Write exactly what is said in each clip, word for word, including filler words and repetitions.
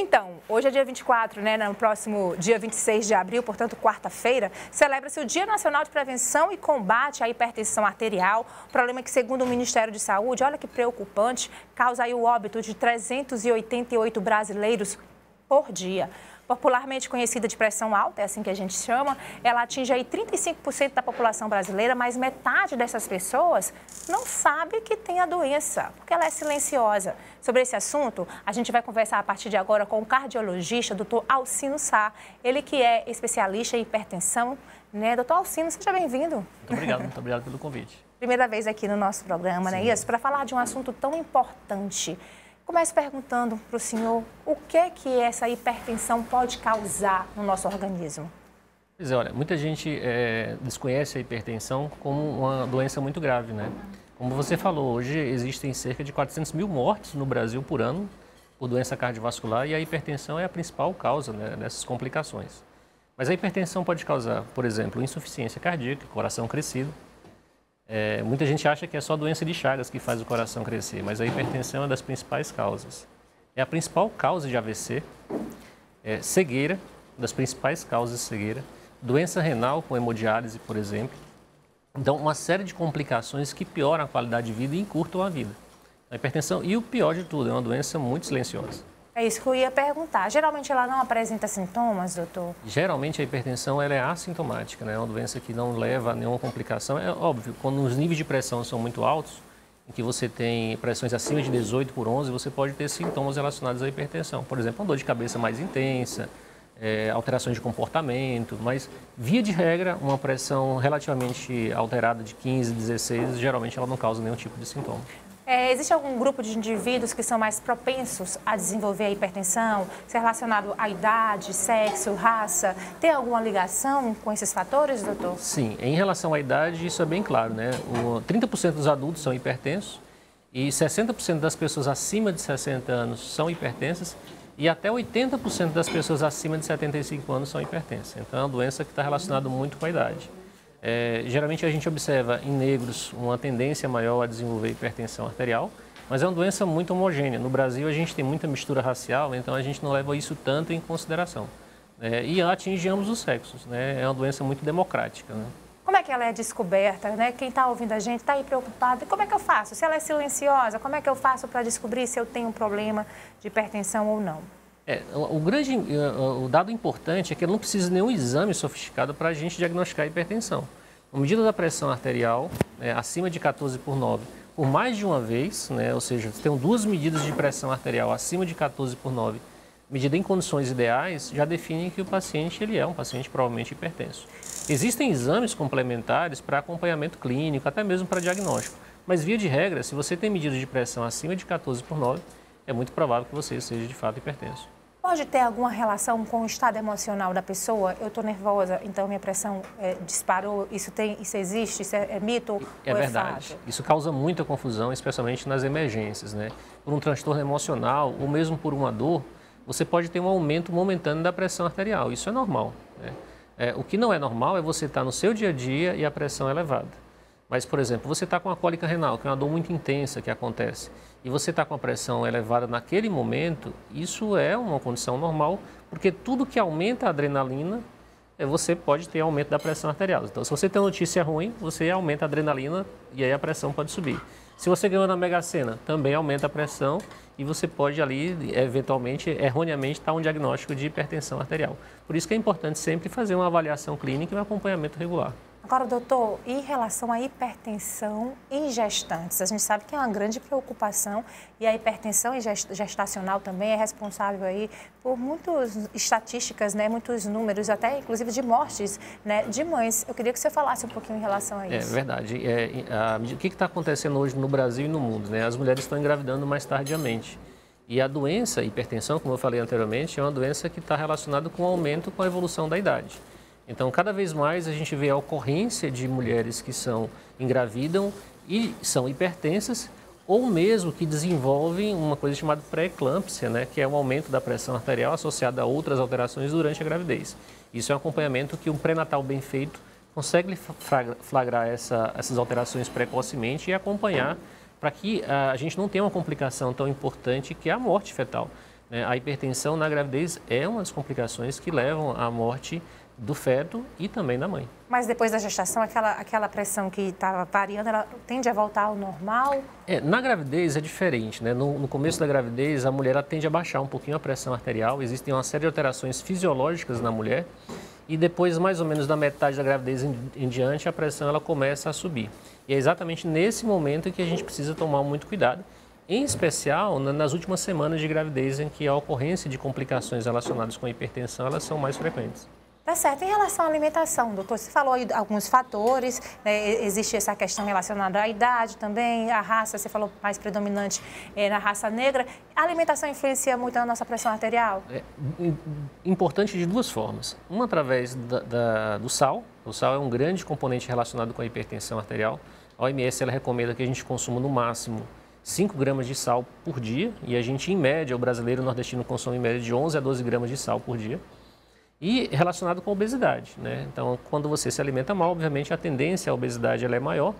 Então, hoje é dia vinte e quatro, né? No próximo dia vinte e seis de abril, portanto, quarta-feira, celebra-se o Dia Nacional de Prevenção e Combate à Hipertensão Arterial, problema que, segundo o Ministério de Saúde, olha que preocupante, causa aí o óbito de trezentos e oitenta e oito brasileiros por dia. Popularmente conhecida de pressão alta, é assim que a gente chama, ela atinge aí trinta e cinco por cento da população brasileira, mas metade dessas pessoas não sabe que tem a doença, porque ela é silenciosa. Sobre esse assunto, a gente vai conversar a partir de agora com o cardiologista, doutor Alcino Sá, ele que é especialista em hipertensão, né? Doutor Alcino, seja bem-vindo. Muito obrigado, muito obrigado pelo convite. Primeira vez aqui no nosso programa, Sim. né, isso, para falar de um assunto tão importante. Começo perguntando para o senhor o que é que essa hipertensão pode causar no nosso organismo. Pois é, olha, muita gente é, desconhece a hipertensão como uma doença muito grave, né? Como você falou, hoje existem cerca de quatrocentas mil mortes no Brasil por ano por doença cardiovascular e a hipertensão é a principal causa, né, dessas complicações. Mas a hipertensão pode causar, por exemplo, insuficiência cardíaca, coração crescido. É, muita gente acha que é só doença de Chagas que faz o coração crescer, mas a hipertensão é uma das principais causas. É a principal causa de A V C, é, cegueira, das principais causas de cegueira, doença renal com hemodiálise, por exemplo. Então, uma série de complicações que pioram a qualidade de vida e encurtam a vida. A hipertensão, e o pior de tudo, é uma doença muito silenciosa. É isso que eu ia perguntar. Geralmente ela não apresenta sintomas, doutor? Geralmente a hipertensão ela é assintomática, né? É uma doença que não leva a nenhuma complicação. É óbvio, quando os níveis de pressão são muito altos, em que você tem pressões acima de dezoito por onze, você pode ter sintomas relacionados à hipertensão. Por exemplo, uma dor de cabeça mais intensa, é, alterações de comportamento, mas via de regra, uma pressão relativamente alterada de quinze, dezesseis, geralmente ela não causa nenhum tipo de sintoma. É, existe algum grupo de indivíduos que são mais propensos a desenvolver a hipertensão, se é relacionado à idade, sexo, raça? Tem alguma ligação com esses fatores, doutor? Sim, em relação à idade, isso é bem claro, né? O trinta por cento dos adultos são hipertensos e sessenta por cento das pessoas acima de sessenta anos são hipertensas e até oitenta por cento das pessoas acima de setenta e cinco anos são hipertensas. Então, é uma doença que está relacionada muito com a idade. É, geralmente a gente observa em negros uma tendência maior a desenvolver hipertensão arterial, mas é uma doença muito homogênea. No Brasil a gente tem muita mistura racial, então a gente não leva isso tanto em consideração. É, e ela atinge ambos os sexos, né? É uma doença muito democrática, né? Como é que ela é descoberta, né? Quem está ouvindo a gente está aí preocupado. E como é que eu faço? Se ela é silenciosa, como é que eu faço para descobrir se eu tenho um problema de hipertensão ou não? É, o, grande, o dado importante é que não precisa de nenhum exame sofisticado para a gente diagnosticar a hipertensão. A medida da pressão arterial, né, acima de quatorze por nove, por mais de uma vez, né, ou seja, tem duas medidas de pressão arterial acima de quatorze por nove, medida em condições ideais, já definem que o paciente ele é um paciente provavelmente hipertenso. Existem exames complementares para acompanhamento clínico, até mesmo para diagnóstico, mas via de regra, se você tem medida de pressão acima de quatorze por nove, é muito provável que você seja de fato hipertenso. Pode ter alguma relação com o estado emocional da pessoa? Eu estou nervosa, então minha pressão é, disparou. Isso, tem, isso existe? Isso é, é mito é ou verdade. É fato? Isso causa muita confusão, especialmente nas emergências, né? Por um transtorno emocional ou mesmo por uma dor, você pode ter um aumento momentâneo da pressão arterial. Isso é normal, né? É, o que não é normal é você estar no seu dia a dia e a pressão elevada. Mas, por exemplo, você está com a cólica renal, que é uma dor muito intensa que acontece, e você está com a pressão elevada naquele momento, isso é uma condição normal, porque tudo que aumenta a adrenalina, você pode ter aumento da pressão arterial. Então, se você tem notícia ruim, você aumenta a adrenalina e aí a pressão pode subir. Se você ganhou na Mega Sena, também aumenta a pressão e você pode ali, eventualmente, erroneamente, estar um diagnóstico de hipertensão arterial. Por isso que é importante sempre fazer uma avaliação clínica e um acompanhamento regular. Agora, doutor, em relação à hipertensão em gestantes, a gente sabe que é uma grande preocupação e a hipertensão gestacional também é responsável aí por muitas estatísticas, né, muitos números, até inclusive de mortes, né, de mães. Eu queria que você falasse um pouquinho em relação a isso. É verdade. É, a, o que está acontecendo hoje no Brasil e no mundo, né? As mulheres estão engravidando mais tardiamente. E a doença, a hipertensão, como eu falei anteriormente, é uma doença que está relacionada com o aumento com a evolução da idade. Então, cada vez mais a gente vê a ocorrência de mulheres que são engravidam e são hipertensas ou mesmo que desenvolvem uma coisa chamada pré-eclâmpsia, né, que é um aumento da pressão arterial associado a outras alterações durante a gravidez. Isso é um acompanhamento que um pré-natal bem feito consegue flagrar essa, essas alterações precocemente e acompanhar para que a gente não tenha uma complicação tão importante que é a morte fetal. né, a hipertensão na gravidez é uma das complicações que levam à morte do feto e também da mãe. Mas depois da gestação, aquela, aquela pressão que estava variando, ela tende a voltar ao normal? É, na gravidez é diferente, né? No, no começo da gravidez, a mulher ela tende a baixar um pouquinho a pressão arterial, existem uma série de alterações fisiológicas na mulher e depois, mais ou menos da metade da gravidez em, em diante, a pressão ela começa a subir. E é exatamente nesse momento que a gente precisa tomar muito cuidado, em especial nas últimas semanas de gravidez, em que a ocorrência de complicações relacionadas com a hipertensão elas são mais frequentes. Tá certo. Em relação à alimentação, doutor, você falou aí de alguns fatores, né? Existe essa questão relacionada à idade também, à raça, você falou mais predominante é, na raça negra. A alimentação influencia muito na nossa pressão arterial? É importante de duas formas. Uma através da, da, do sal. O sal é um grande componente relacionado com a hipertensão arterial. A O M S ela recomenda que a gente consuma no máximo cinco gramas de sal por dia e a gente, em média, o brasileiro nordestino consome em média de onze a doze gramas de sal por dia. E relacionado com a obesidade, né? Então, quando você se alimenta mal, obviamente a tendência à obesidade ela é maior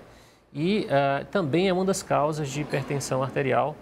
e uh, também é uma das causas de hipertensão arterial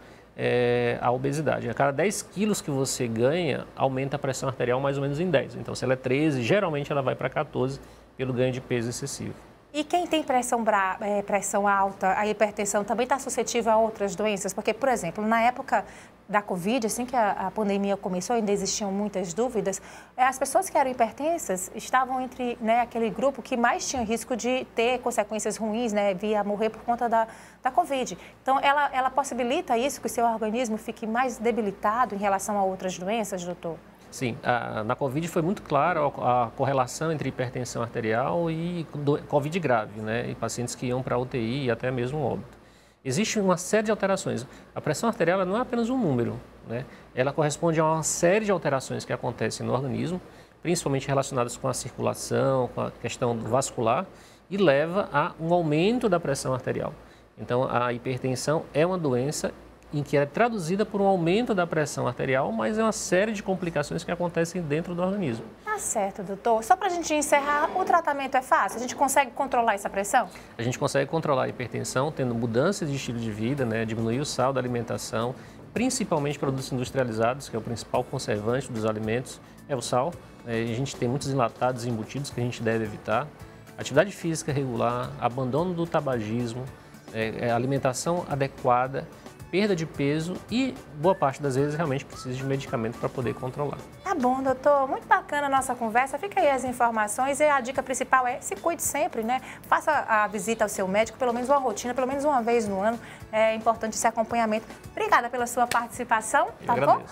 é, a obesidade. A cada dez quilos que você ganha, aumenta a pressão arterial mais ou menos em dez. Então, se ela é treze, geralmente ela vai para quatorze pelo ganho de peso excessivo. E quem tem pressão, bra... é, pressão alta, a hipertensão também está suscetível a outras doenças? Porque, por exemplo, na época da Covid, assim que a, a pandemia começou, ainda existiam muitas dúvidas, é, as pessoas que eram hipertensas estavam entre, né, aquele grupo que mais tinha risco de ter consequências ruins, né, via morrer por conta da, da Covid. Então, ela, ela possibilita isso, que o seu organismo fique mais debilitado em relação a outras doenças, doutor? Sim, a, na Covid foi muito clara a, a correlação entre hipertensão arterial e do, Covid grave, né, e pacientes que iam para a U T I e até mesmo óbito. Existe uma série de alterações. A pressão arterial não é apenas um número, né? Ela corresponde a uma série de alterações que acontecem no organismo, principalmente relacionadas com a circulação, com a questão vascular, e leva a um aumento da pressão arterial. Então, a hipertensão é uma doença em que é traduzida por um aumento da pressão arterial, mas é uma série de complicações que acontecem dentro do organismo. Tá certo, doutor. Só para a gente encerrar, o tratamento é fácil? A gente consegue controlar essa pressão? A gente consegue controlar a hipertensão tendo mudanças de estilo de vida, né? Diminuir o sal da alimentação, principalmente produtos industrializados, que é o principal conservante dos alimentos, é o sal. A gente tem muitos enlatados e embutidos que a gente deve evitar. Atividade física regular, abandono do tabagismo, é, alimentação adequada, perda de peso e, boa parte das vezes, realmente precisa de medicamento para poder controlar. Tá bom, doutor. Muito bacana a nossa conversa. Fica aí as informações e a dica principal é se cuide sempre, né? Faça a visita ao seu médico, pelo menos uma rotina, pelo menos uma vez no ano. É importante esse acompanhamento. Obrigada pela sua participação, tá bom?